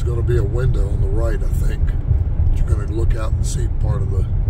going to be a window on the right, I think. You're going to look out and see part of the